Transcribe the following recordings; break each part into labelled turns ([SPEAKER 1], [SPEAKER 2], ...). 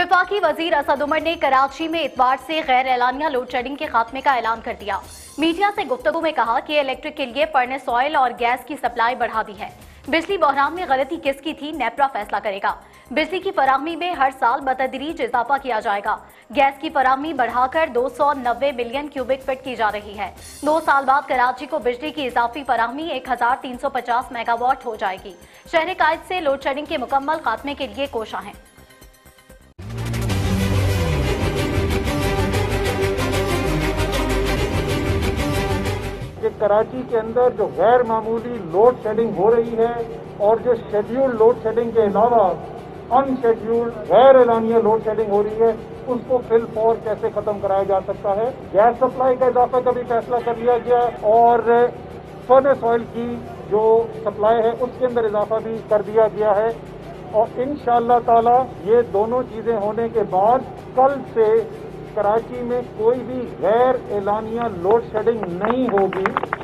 [SPEAKER 1] वफाकी वजीर असद उमर ने कराची में इतवार से गैर एलानिया लोड शेडिंग के खात्मे का ऐलान कर दिया। मीडिया से गुफ्तगू में कहा कि इलेक्ट्रिक के लिए फर्नेस ऑयल और गैस की सप्लाई बढ़ा दी है। बिजली बहरान में गलती किसकी थी, नेपरा फैसला करेगा। बिजली की फराहमी में हर साल बतदरीज इजाफा किया जाएगा। गैस की फराहमी बढ़ाकर 290 मिलियन क्यूबिक फीट की जा रही है। 2 साल बाद कराची को बिजली की इजाफी फराहमी 1350 मेगावाट हो जाएगी। शहर कायद से लोड शेडिंग के मुकम्मल खात्मे के लिए कोशा है।
[SPEAKER 2] कराची के अंदर जो गैर मामूली लोड शेडिंग हो रही है और जो शेड्यूल्ड लोड शेडिंग के अलावा अनशेड्यूल्ड गैर एलानिया लोड शेडिंग हो रही है, उसको फिल फॉर कैसे खत्म कराया जा सकता है। गैस सप्लाई का इजाफा का भी फैसला कर लिया गया और फर्नेस ऑयल की जो सप्लाई है उसके अंदर इजाफा भी कर दिया गया है। और इंशाअल्लाह ताला ये दोनों चीजें होने के बाद कल से कराची में कोई भी गैर एलानिया लोड शेडिंग नहीं होगी।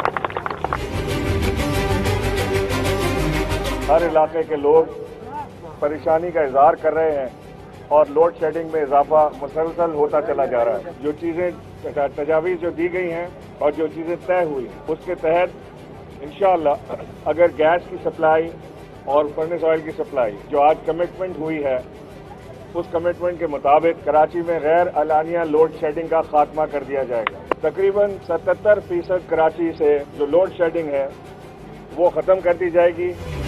[SPEAKER 3] हर इलाके के लोग परेशानी का इजहार कर रहे हैं और लोड शेडिंग में इजाफा मुसलसल होता चला जा रहा है। जो चीज़ें तजावीज़ जो दी गई हैं और जो चीज़ें तय हुई उसके तहत इंशाअल्लाह अगर गैस की सप्लाई और फर्नेस ऑयल की सप्लाई जो आज कमिटमेंट हुई है उस कमिटमेंट के मुताबिक कराची में गैर एलानिया लोड शेडिंग का खात्मा कर दिया जाएगा। तकरीबन 77% कराची से जो लोड शेडिंग है वो ख़त्म कर दी जाएगी।